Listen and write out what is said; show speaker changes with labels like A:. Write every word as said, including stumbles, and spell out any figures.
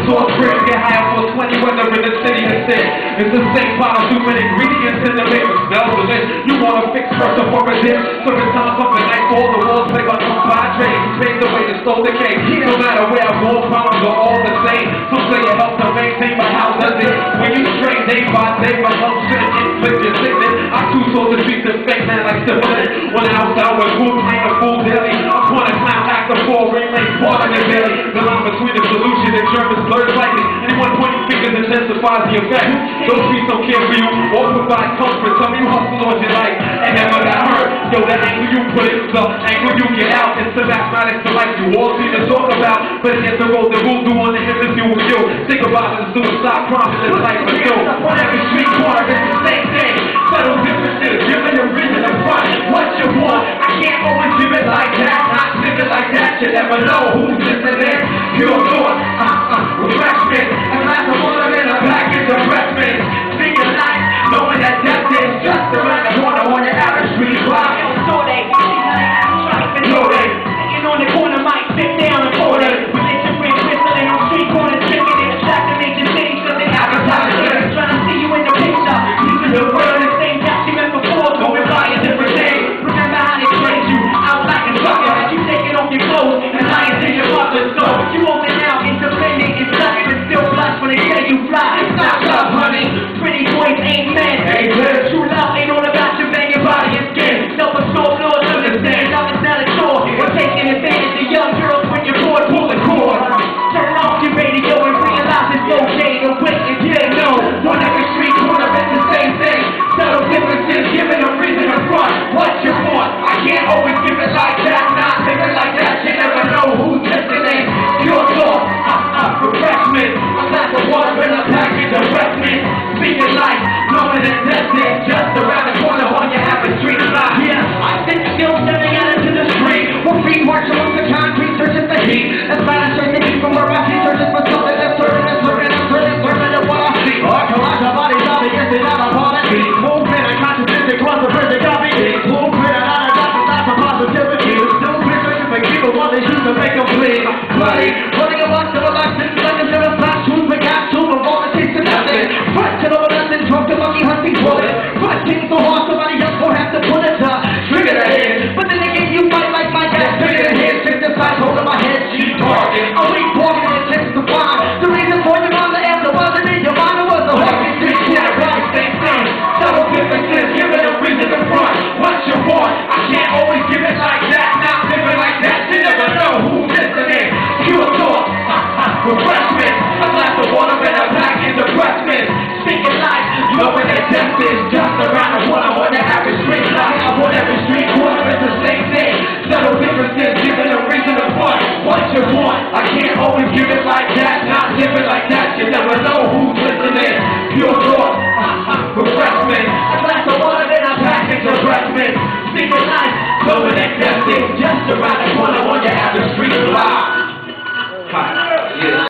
A: source grade, get high for twenty whether in the city or state. It's the same bottle, too many ingredients in the mix. Smells delicious. You want to fix first for a dip. So it's time for the night for the walls play by compadre. You pave the way to slow the cake. No matter where I go, problems are all the same. Some say it helps to maintain, but how does it? When you strain day by day, my health shouldn't inflict your sickness. I too sold the streets and fake man like syphilis. When I was out with food, playing the fool daily. One a clown act the four relay, part of the daily. The line between the solution and German blurs slightly. Anyone pointing fingers intensifies the effect. Those streets don't care for you or provide comfort. Some of you hustle on your life and never got hurt. Yo, the angle you put it, the angle you get out. It's the mathematics of life you all seem to talk about. But here's the road that we'll do on the hip if you will you. Think about it, suicide promise in life for you. On every street corner, it's the same thing. Subtle differences, giving a reason to front. What you want, I can't always give it like that. Not give it like that, you never know who's listening. Pure thought, uh, uh, refreshment. A glass of water in a package of refreshment. Speaking life, knowing that death is just around the corner on your average street block. So they, so they, sitting on the corner, might sit down and order. With your friend whistling on street corners, drinking in a track to major cities, so they advertise it. Trying to see you in the picture, using the word the same time she met before, going by a different day. Remember how they played you out like a sucker, had you taking off your clothes and lying to your mother's soul. You open out, independent, and sucking, and still blush when they hear you fly. Stop love, honey. Pretty boys ain't men. Amen. True love ain't all about your banging body and skin. Self-absorbed laws understand. Love is not a chore. We're taking advantage of young girls when you're bored, pull the cord. Turn off your radio and realize it's okay to wait and get no. On every street corner, it's the same thing. Subtle differences, giving a reason to front. What you want, I can't always give it like that. Not live it like that, you never know who's listening. Pure thought, uh, uh, refreshment. A glass of water in a package of refreshment. Speaking life, knowing that death is just around the corner on your happy street block. Yeah, I think still stepping out into the street. We're feet marching on the concrete, searching the heat. As bad as I think from where I see, searching for something that's certain, that's certain, that's certain, certain of what I see. Our collage of bodies, I'll be guessing out of all that heat. Movement and consciousness across the bridge, they got me deep. Movement and out of that, that's a positivity. The stupid searching for people, what they use to make them bleed. Bloody, running a box of elections, seconds in a flash, shoes, the capsule, of all the taste of nothing. Question over nothing, drunk the monkey hunting bullet. Fighting so hard, somebody else won't have to put it to trigger the head. But then again, you fight like my gas, trigger the head, stick the side, hold my head, she's barking. A weak barking and takes the fine. The reason for your mom, the answer wasn't in your mind, it was a walking street, yeah, right, same thing. Subtle differences, give it a reason to front. What you want, I can't always give it like that. Not live it like that, you never know who's listening. Pure thought, uh, uh, refreshment. A glass of water and a package of refreshment. Speaking life, knowing that death is just around the corner on the average street block. On every street corner, it's the same thing. Subtle differences, giving a reason to front. What you want, I can't always give it like that. Not live it like that, you never know who's listening. Pure thought, uh, uh, refreshment. A glass of water and a package of refreshment. Speaking life, knowing that death is just around the corner on your average street block.